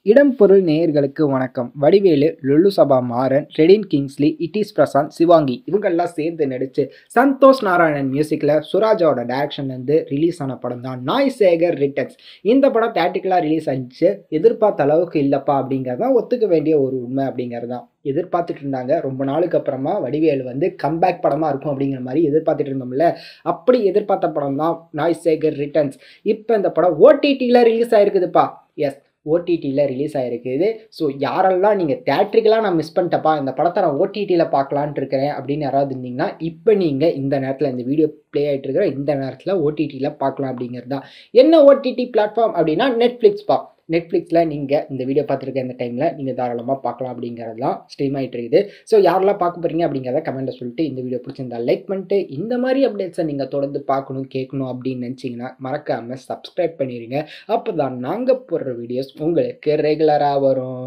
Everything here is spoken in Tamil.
இடம் பொருள் நேயர்களுக்கு வணக்கம். வடிவேலு, லுல்லு சபா மாறன், ரெடின் கிங்ஸ்லி, இட்டிஸ் பிரசாந்த், சிவாங்கி இவங்கெல்லாம் சேர்ந்து நடிச்சு சந்தோஷ் நாராயணன் மியூசிக்கில் சுராஜோட டைரக்ஷன்லேருந்து ரிலீஸ் ஆன படம் தான் நாய் சேகர் ரிட்டர்ன்ஸ். இந்த படம் தேட்டிக்கலாக ரிலீஸ் ஆகிடுச்சு. எதிர்பார்த்த அளவுக்கு இல்லைப்பா அப்படிங்கிறதான் ஒத்துக்க வேண்டிய ஒரு உண்மை அப்படிங்கிறது தான். எதிர்பார்த்துட்டு இருந்தாங்க. ரொம்ப நாளுக்கு அப்புறமா வடிவேலு வந்து கம்பேக் படமாக இருக்கும் அப்படிங்கிற மாதிரி எதிர்பார்த்துட்டு இருந்தோம்ல. அப்படி எதிர்பார்த்த படம் தான் நாய் சேகர் ரிட்டர்ன்ஸ். இப்போ இந்த படம் ஓடிடியில் ரிலீஸ் ஆகிருக்குதுப்பா. எஸ், ஓடிடியில் ரிலீஸ் ஆகிருக்குது. ஸோ யாரெல்லாம் நீங்கள் தேட்ரிக்கெலாம் நான் மிஸ் பண்ணிட்டப்பா, இந்த படத்தை நான் ஓடிடியில் பார்க்கலான்ட்டு இருக்கிறேன் அப்படின்னு யாராவது இருந்தீங்கன்னா, இப்போ நீங்கள் இந்த நேரத்தில் இந்த வீடியோ ப்ளே ஆகிட்டு இருக்கிற இந்த நேரத்தில் ஓடிடியில் பார்க்கலாம் அப்படிங்கிறது தான். என்ன ஓடிடி பிளாட்ஃபார்ம் அப்படின்னா நெட்ஃப்ளிக்ஸ்ப்பா. நெட்ஃப்ளிக்ஸில் நீங்கள் இந்த வீடியோ பார்த்துருக்க இந்த டைமில் நீங்கள் தாராளமாக பார்க்கலாம் அப்படிங்கிறது தான் ஸ்ட்ரீம் ஆகிட்டு இருக்குது. ஸோ யாரெல்லாம் பார்க்க போகிறீங்க அப்படிங்கிறத கமெண்ட்டில் சொல்லிட்டு இந்த வீடியோ பிடிச்சிருந்தா லைக் பண்ணிட்டு இந்த மாதிரி அப்டேட்ஸை நீங்கள் தொடர்ந்து பார்க்கணும் கேட்கணும் அப்படின்னு நினச்சிங்கன்னா மறக்காமல் சப்ஸ்கிரைப் பண்ணிடுங்க. அப்போ தான் நாங்கள் போடுற வீடியோஸ் உங்களுக்கு ரெகுலராக வரும்.